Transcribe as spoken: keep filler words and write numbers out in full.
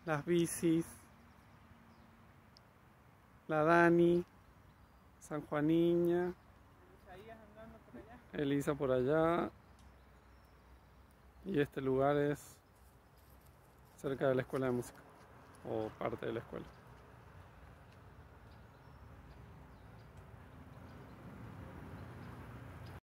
las bicis, la Dani, San Juaniña, Elisa por allá, y este lugar es cerca de la escuela de música, o parte de la escuela.